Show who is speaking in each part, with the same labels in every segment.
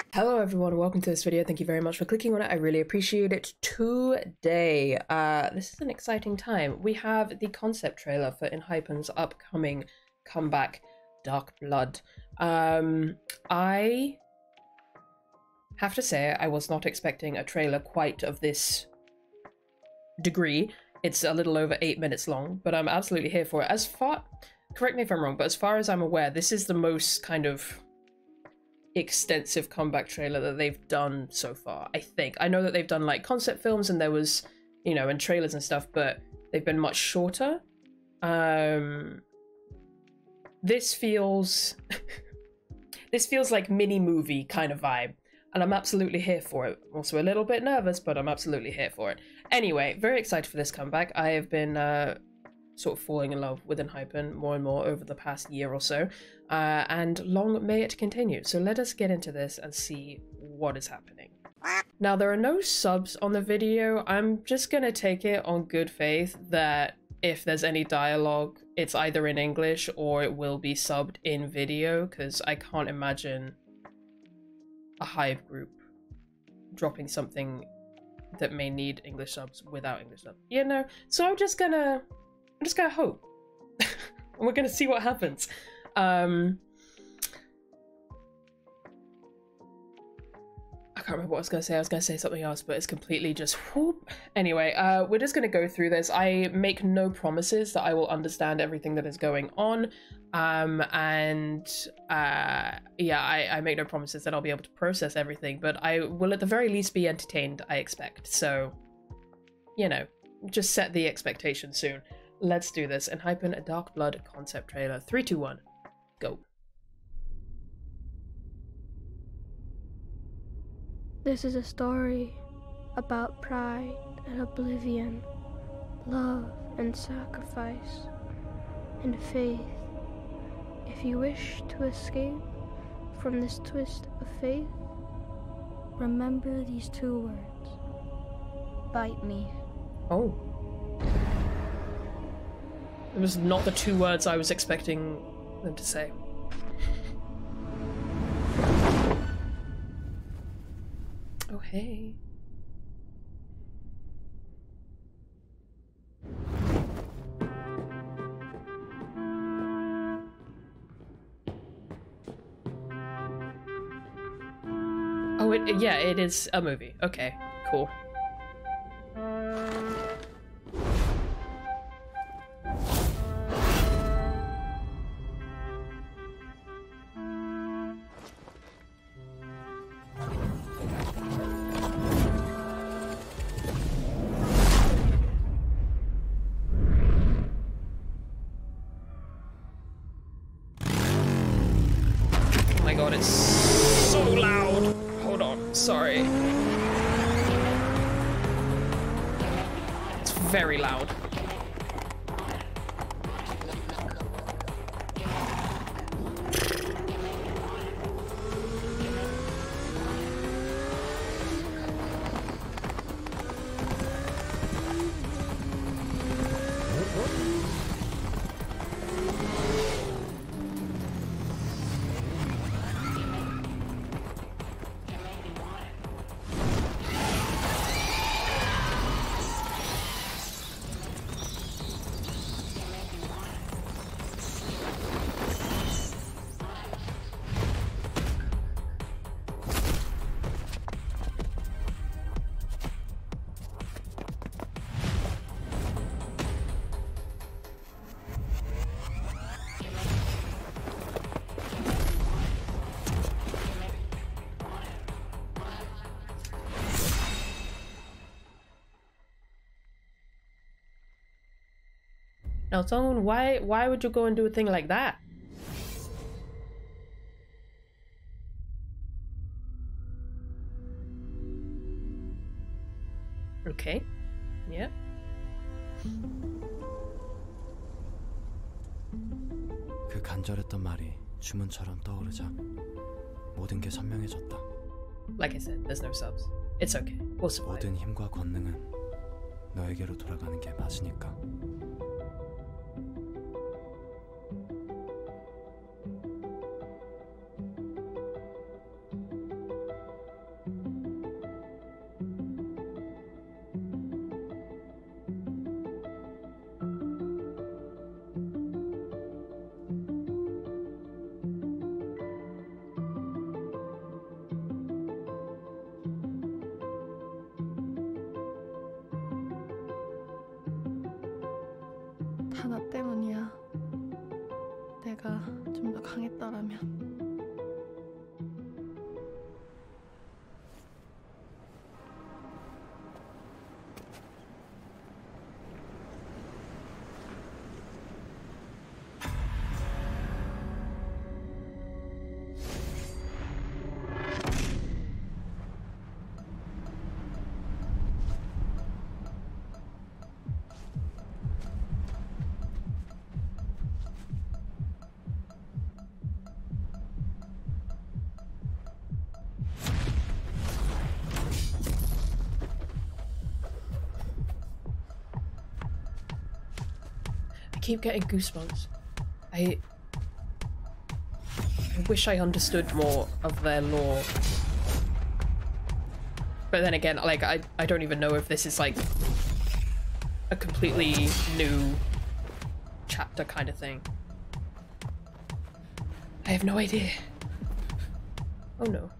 Speaker 1: Hello everyone, welcome to this video. Thank you very much for clicking on it. I really appreciate it. Today, this is an exciting time. We have the concept trailer for ENHYPEN's upcoming comeback, Dark Blood. I have to say I was not expecting a trailer quite of this degree. It's a little over 8 minutes long, but I'm absolutely here for it. Correct me if I'm wrong, but as far as I'm aware, this is the most kind of extensive comeback trailer that they've done so far, I think. I know that they've done like concept films and there was, you know, and trailers and stuff, but they've been much shorter. This feels this feels like mini movie kind of vibe, and I'm absolutely here for it. I'm also a little bit nervous, but I'm absolutely here for it. Anyway, very excited for this comeback. I have been sort of falling in love with ENHYPEN more and more over the past year or so, and long may it continue. So let us get into this and see what is happening. Now, there are no subs on the video. I'm just gonna take it on good faith that if there's any dialogue, it's either in English or it will be subbed in video, because I can't imagine a Hive group dropping something that may need English subs without English subs, you know? So I'm just gonna hope. And we're gonna see what happens. I can't remember what I was gonna say. I was gonna say something else, but it's completely just whoop. Anyway, we're just gonna go through this. I make no promises that I will understand everything that is going on. Yeah, I make no promises that I'll be able to process everything, but I will at the very least be entertained, I expect. So, you know, just set the expectation soon. Let's do this. ENHYPEN, a Dark Blood concept trailer. 3, 2, 1, go.
Speaker 2: This is a story about pride and oblivion, love and sacrifice, and faith. If you wish to escape from this twist of fate, remember these 2 words. Bite me.
Speaker 1: Oh. It was not the 2 words I was expecting them to say. Oh, hey. Oh, yeah, it is a movie. Okay, cool. Oh my god, it's so loud. Hold on, sorry. It's very loud. Now, Sung, why would you go and do a thing like that? Okay. Yeah.
Speaker 3: 그 간절했던 말이 주문처럼 떠오르자 모든 게 선명해졌다.
Speaker 1: Like I said, there's no subs. It's okay. We'll survive.
Speaker 3: 모든 힘과 권능은 너에게로 돌아가는 게 맞으니까.
Speaker 4: 다 나 때문이야. 내가 좀 더 강했더라면.
Speaker 1: I keep getting goosebumps. I wish I understood more of their lore. But then again, like, I don't even know if this is like a completely new chapter kind of thing. I have no idea. Oh no.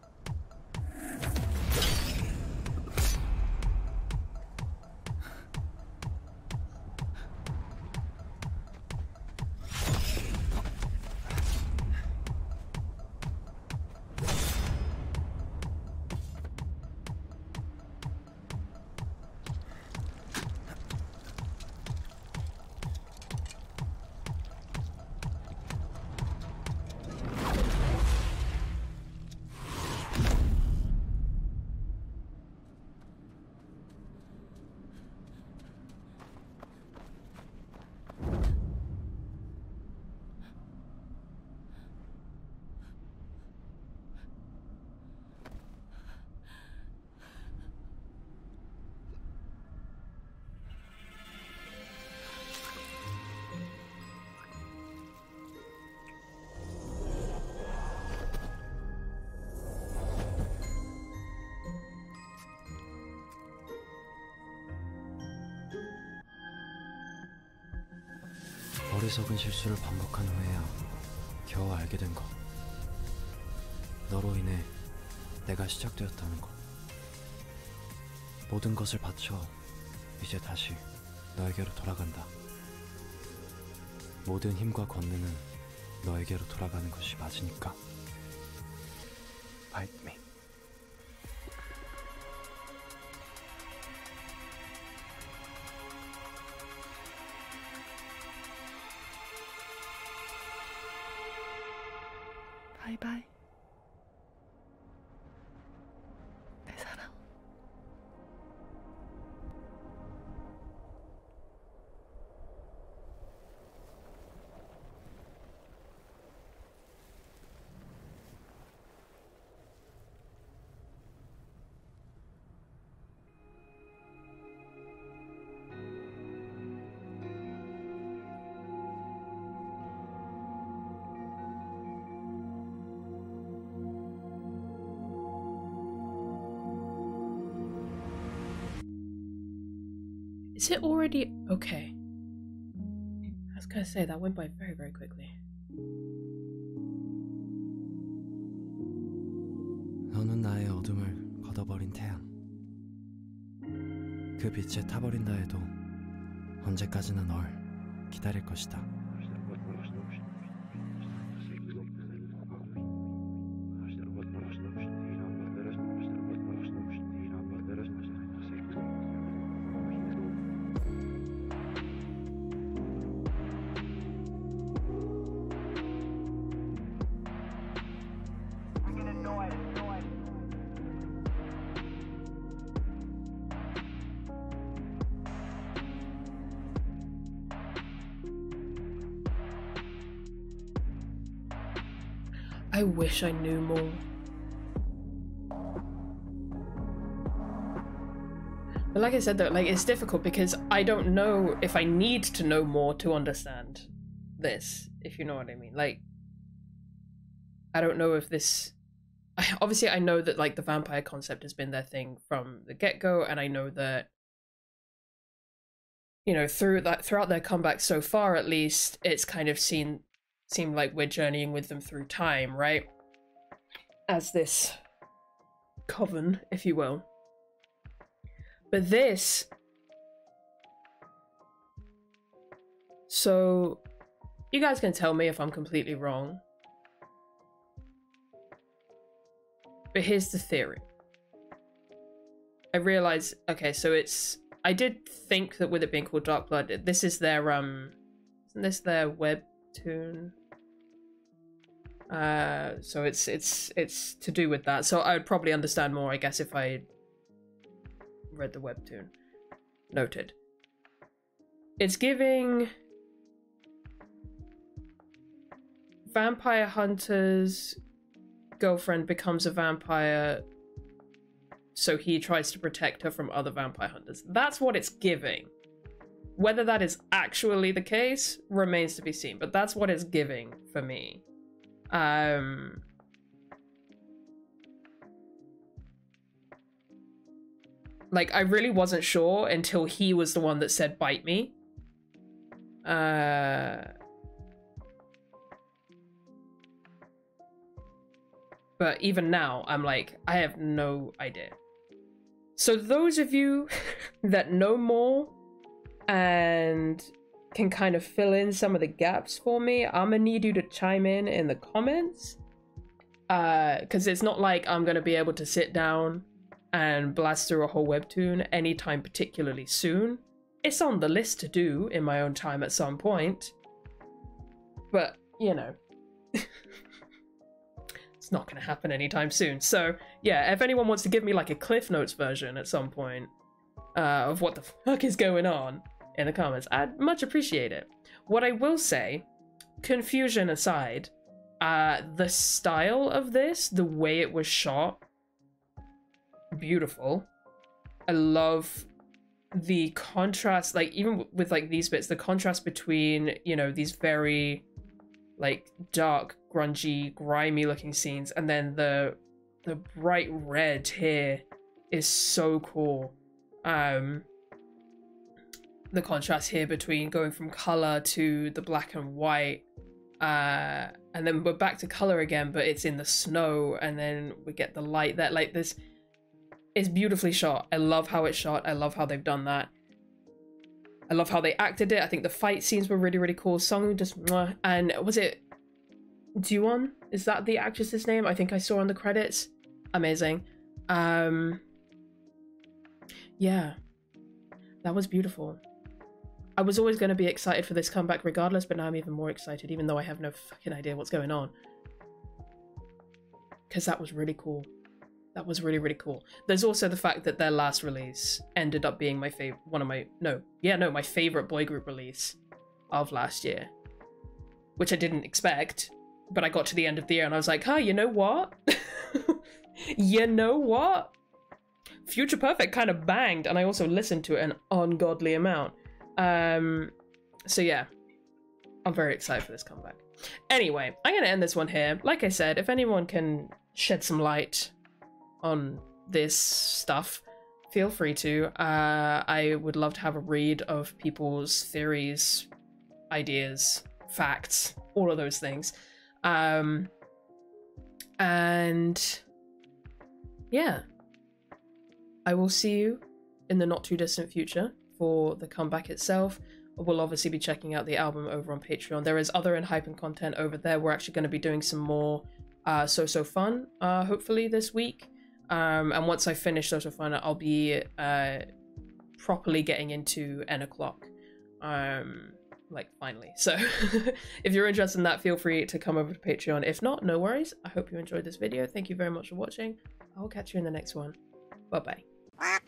Speaker 3: 어리석은 실수를 반복한 후에야 겨우 알게 된 것. 너로 인해 내가 시작되었다는 것. 모든 것을 바쳐 이제 다시 너에게로 돌아간다. 모든 힘과 권능은 너에게로 돌아가는 것이 맞으니까. Fight me.
Speaker 4: 바이바이. 내 사랑.
Speaker 1: Is it already okay? I was gonna say that went by very, very quickly.
Speaker 3: 너는 나의 어둠을 걷어버린 태양. 그 빛에 타버린다 해도 언제까지나 널 기다릴 것이다.
Speaker 1: I wish I knew more. But like I said though, like it's difficult because I don't know if I need to know more to understand this, if you know what I mean. Like, I don't know if this... Obviously I know that like the vampire concept has been their thing from the get-go, and I know that, you know, throughout their comeback so far at least, it's kind of seemed like we're journeying with them through time, right? As this coven, if you will. But this So you guys can tell me if I'm completely wrong. But here's the theory. I realize, okay, so it's, I did think that with it being called Dark Blood, this is their, isn't this their webtoon? So it's to do with that. So I would probably understand more, I guess, if I read the webtoon. Noted. It's giving vampire hunter's girlfriend becomes a vampire, so he tries to protect her from other vampire hunters. That's what it's giving. Whether that is actually the case remains to be seen, but that's what it's giving for me. Like, I really wasn't sure until he was the one that said bite me. But even now, I'm like, I have no idea. So those of you that know more and can kind of fill in some of the gaps for me, I'm gonna need you to chime in the comments. Because it's not like I'm gonna be able to sit down and blast through a whole webtoon anytime particularly soon. It's on the list to do in my own time at some point. But, you know, it's not going to happen anytime soon. So, yeah, if anyone wants to give me like a Cliff Notes version at some point of what the fuck is going on in the comments, I'd much appreciate it. What I will say, confusion aside, the style of this, the way it was shot, beautiful. I love the contrast, like even with like these bits, the contrast between, you know, these very like dark, grungy, grimy looking scenes, and then the bright red here is so cool. The contrast here between going from color to the black and white, and then we're back to color again, but it's in the snow, and then we get the light there. Like this, it's beautifully shot. I love how it's shot. I love how they've done that. I love how they acted it. I think the fight scenes were really, really cool. Song just mwah. And was it Duon? Is that the actress's name? I think I saw on the credits. Amazing. Yeah, that was beautiful. I was always going to be excited for this comeback regardless, but now I'm even more excited, even though I have no fucking idea what's going on. Because that was really cool. That was really, really cool. There's also the fact that their last release ended up being my favorite, my favorite boy group release of last year, which I didn't expect, but I got to the end of the year and I was like, huh, you know what? You know what? Future Perfect kind of banged, and I also listened to it an ungodly amount. So yeah, I'm very excited for this comeback. Anyway, I'm gonna end this one here. Like I said, if anyone can shed some light on this stuff, feel free to. I would love to have a read of people's theories, ideas, facts, all of those things. And yeah, I will see you in the not too distant future for the comeback itself. We'll obviously be checking out the album over on Patreon. There is other ENHYPEN content over there. We're actually going to be doing some more So Fun, hopefully this week. And once I finish So Fun, I'll be properly getting into N o'clock. Like, finally. So, if you're interested in that, feel free to come over to Patreon. If not, no worries. I hope you enjoyed this video. Thank you very much for watching. I'll catch you in the next one. Bye-bye.